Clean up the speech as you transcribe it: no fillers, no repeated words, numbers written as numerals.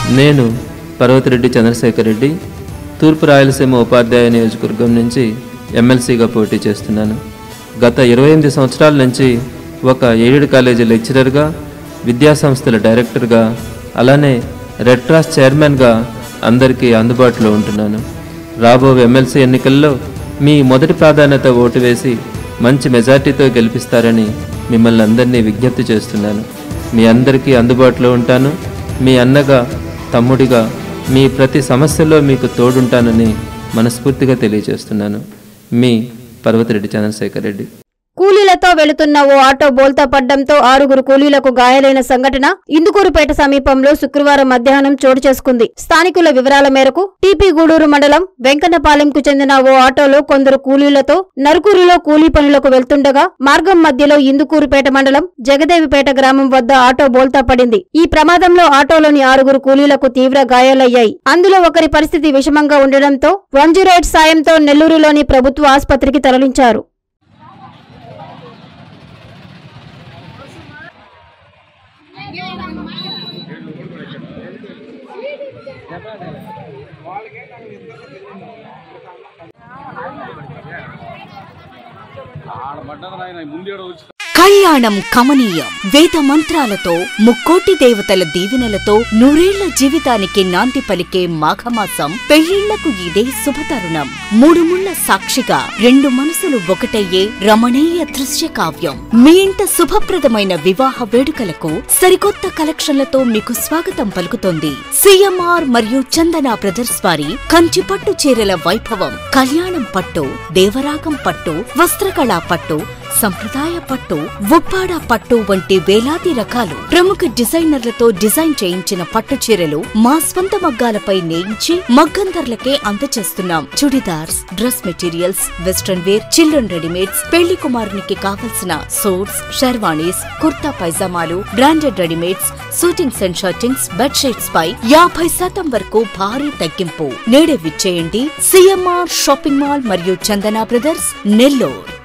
నేను పర్వతిరెడ్డి చంద్రశేఖర్ రెడ్డి తూర్పు రాయలసీమ ఉపాధ్యాయ నియోజకవర్గం నుంచి ఎమ్మెల్సీగా పోటీ చేస్తున్నాను. గత 28 సంవత్సరాల నుంచి ఒక ఎయిడెడ్ కాలేజీ లెక్చరర్గా, విద్యాసంస్థల డైరెక్టర్గా, అలానే రెడ్ క్రాస్ చైర్మన్గా అందరికీ అందుబాటులో ఉంటున్నాను. రాబోయే ఎమ్మెల్సీ ఎన్నికల్లో మీ మొదటి ప్రాధాన్యత ఓటు వేసి మంచి మెజార్టీతో గెలిపిస్తారని మిమ్మల్ని అందరినీ విజ్ఞప్తి చేస్తున్నాను. మీ అందరికీ అందుబాటులో ఉంటాను. మీ అన్నగా, తమ్ముడిగా మీ ప్రతి సమస్యలో మీకు తోడుంటానని మనస్ఫూర్తిగా తెలియజేస్తున్నాను. మీ పర్వతిరెడ్డి చంద్రశేఖర్ రెడ్డి. కూలీలతో వెళుతున్న ఓ ఆటో బోల్తా పడ్డంతో 6 కూలీలకు గాయాలైన సంఘటన ఇందుకూరుపేట సమీపంలో శుక్రవారం మధ్యాహ్నం చోటు చేసుకుంది. స్థానికుల వివరాల మేరకు టీపీ గూడూరు మండలం వెంకన్నపాలెంకు చెందిన ఓ ఆటోలో కొందరు కూలీలతో నరుకూరులో కూలీ పనులకు వెళ్తుండగా మార్గం మధ్యలో ఇందుకూరుపేట మండలం జగదేవిపేట గ్రామం వద్ద ఆటో బోల్తా పడింది. ఈ ప్రమాదంలో ఆటోలోని 6 కూలీలకు తీవ్ర గాయాలయ్యాయి. అందులో ఒకరి పరిస్థితి విషమంగా ఉండడంతో 108 సాయంతో నెల్లూరులోని ప్రభుత్వ ఆసుపత్రికి తరలించారు. కళ్యాణం కమనీయం. వేద మంత్రాలతో, ముక్కోటి దేవతల దీవెనలతో నూరేళ్ల జీవితానికి నాంది పలికే మాఘమాసం పెళ్లిళ్లకు ఇదే శుభతరుణం. 3 ముళ్ల సాక్షిగా 2 మనసులు ఒకటయ్యే రమణీయ దృశ్య కావ్యం. మీ ఇంట శుభప్రదమైన వివాహ వేడుకలకు సరికొత్త కలెక్షన్లతో మీకు స్వాగతం పలుకుతోంది సిఎంఆర్ మరియు చందన బ్రదర్స్ వారి కంచి పట్టు చీరల వైభవం. కళ్యాణం పట్టు, దేవరాగం పట్టు, వస్త్రకళా పట్టు, సంప్రదాయ పట్టు, ఉప్పాడ పట్టు వంటి వేలాది రకాలు ప్రముఖ డిజైనర్లతో డిజైన్ చేయించిన పట్టు చీరలు మా స్వంత మగ్గాలపై నేయించి మగ్గం ధరలకే అందజేస్తున్నాం. Churidars, dress materials, western wear, children readymades, పెళ్లి కుమారునికి కావలసిన సూట్స్, షెర్వానీస్, కుర్తా పైజామాలు, branded readymades, shootings and shirtings, bedsheets పై 50% వరకు భారీ తగ్గింపు. నేడే విచ్చేయండి సిఎంఆర్ షాపింగ్ మాల్ మరియు చందన బ్రదర్స్, నెల్లూరు.